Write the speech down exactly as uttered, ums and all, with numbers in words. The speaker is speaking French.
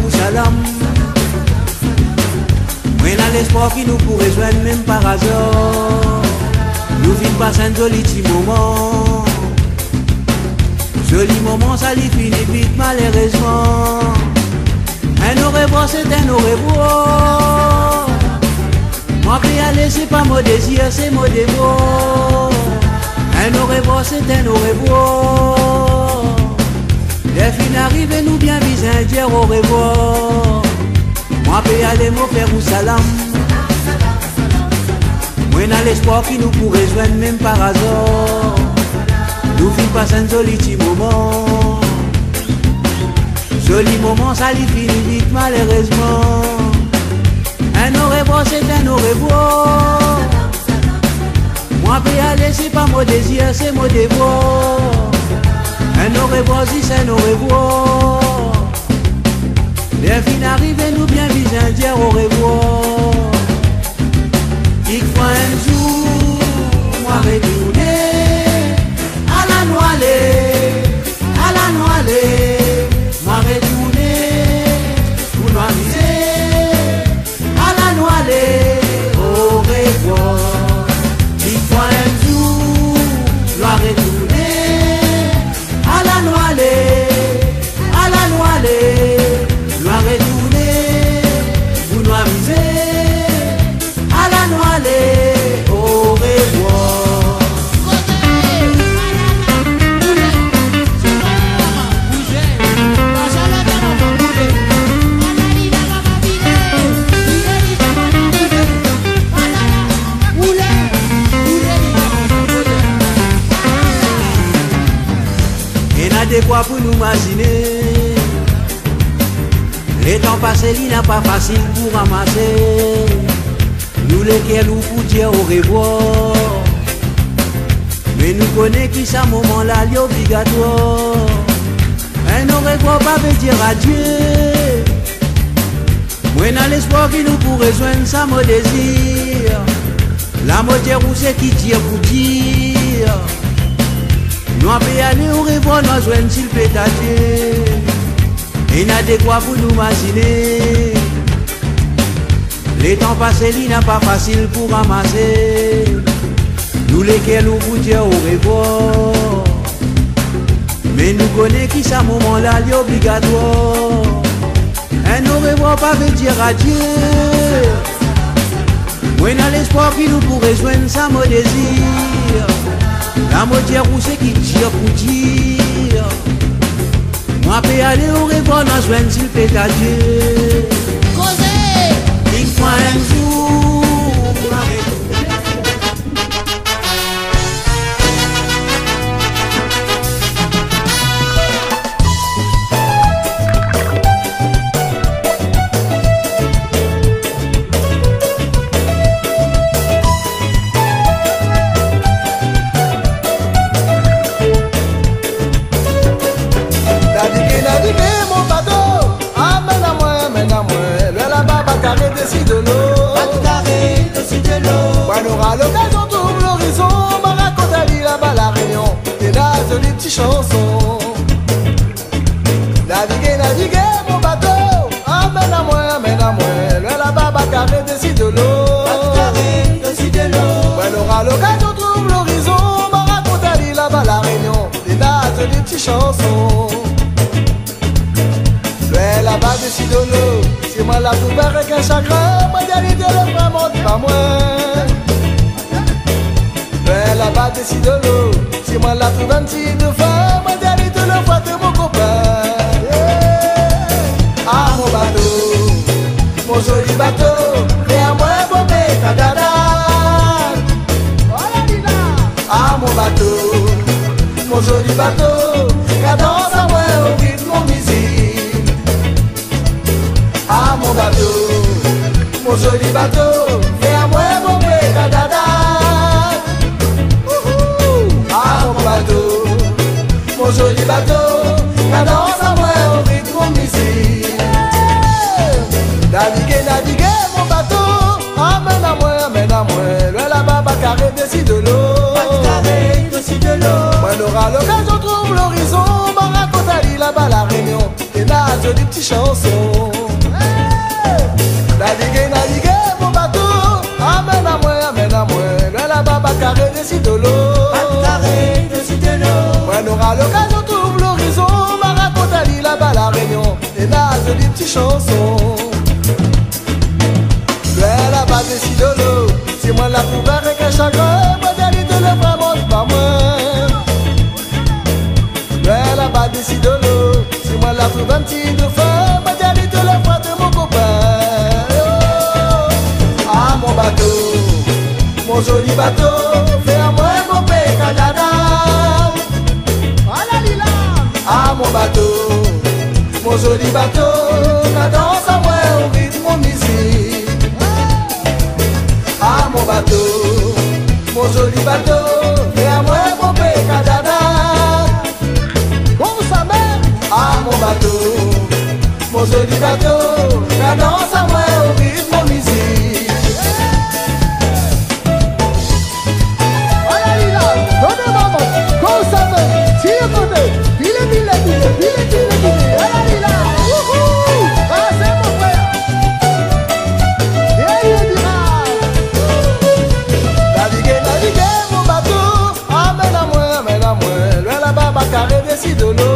Jérusalem. Moi dans l'espoir qui nous pourrait joindre même par hasard. Nous vîmes passer un joli petit moment. Joli moment, ça lui finit vite malheureusement. Un au revoir, c'est un au revoir. Moi qui aller, c'est pas mon désir, c'est mon dévot. Un au revoir, c'est un au revoir. Les filles arrivent et nous bien visent dire au revoir. Moi qui aller, mon frère ou salam. Moi dans l'espoir qui nous pourrait joindre même par hasard. Nous vîmes passer un joli petit moment. Joli moment, ça lui finit vite malheureusement. Un au revoir, c'est un au revoir. Moi puis aller, c'est pas mon désir, c'est mon dévot. Un au revoir, si c'est un au revoir. Les filles arrivent et nous bien visent dire au revoir. Il faut un jour, moi retourner à la noilée, à la noilée. Moi retourner pour nous amuser à la noilée, au revoir. Il faut un jour, doit retourner à la noilée, à la noilée. Doit retourner pour nous amuser à la noilée, au revoir. Des quoi pour nous imaginer. Les temps passés, il n'a pas facile pour ramasser. Nous lesquels nous pour dire au revoir. Mais nous connaissons qui ça moment-là, il est obligatoire. Un au revoir pas veut dire adieu. Moi dans l'espoir qui nous pourrait joindre, ça me désire. La moitié rousse qui tire pour dire. Nous avons aller au revoir, nous joignons s'il peut t'adieu. Il n'a de quoi pour nous imaginer. Les temps passés, il n'a pas facile pour ramasser. Nous lesquels nous vous dire au revoir. Mais nous connaissons qui ça moment-là, il est obligatoire. Un au revoir pas veut dire adieu. Moi dans l'espoir qui nous pourrait joindre, ça me désire. La moitié rousse qui tire pour dire. Moi peux aller au revoir, dans joindre s'il fait adieu. Causez. Il faut un jour. On aura l'occasion d'ouvrir l'horizon, on raconte à lui là-bas la Réunion, et là de les petites chansons. Naviguer, naviguer mon bateau, amène à moi, amène à moi, le là-bas Bacaré décide de l'eau. Bacaré décide de l'eau. On aura l'occasion d'ouvrir l'horizon, on raconte à lui là-bas la Réunion, et là de les petites chansons. Le là-bas décide de l'eau, si moi la trouve avec un chagrin, moi d'arriver le vraiment pas moi. Là-bas décide de l'eau. Si moi la trouve un petit de femme, moi d'aller te le voir de mon copain. Yeah. Ah mon bateau, mon joli bateau, et à moi bon ta dada. Ah mon bateau, mon joli bateau, cadence à moi au rythme mon musique. Ah mon bateau, mon joli bateau, et à moi bon ta dada. Mon joli bateau, cadence à moi au rythme mon musique. Naviguer, naviguer mon bateau, amène à moi, amène à moi. Le là-bas, Bacaré décide de l'eau. Bacaré décide de l'eau. Moi on aura l'occasion, trouve l'horizon, on raconte à lui là-bas la Réunion, et là, de des petites chansons. chanson. Ouais, la base de si dolo, c'est moi la trouve avec un chagrin, moi derrière te le vraiment pas moi. Ouais, la base de si dolo, c'est moi la trouve un petit de femme, moi derrière te le fera de mon copain. Oh, ah mon bateau, mon joli bateau, fais à moi mon pays Canada. Ah mon bateau, mon joli bateau, cadence à moi au rythme mon musique. Ah mon bateau, mon joli bateau, fais à moi mon pays Canada. Comme ça même. Ah mon bateau, mon joli bateau, cadence à moi au rythme mon musique. Voilà Lila, donnez maman, comme ça même, si vous connaissez. Bile, bile, bile, bile, bile, bile. Voilà Lila, wouhou. Ah c'est mon frère. Et il dira naviguer, naviguer mon bateau. Amène à moi, amène à moi. Loin là-bas, carré de si de l'eau.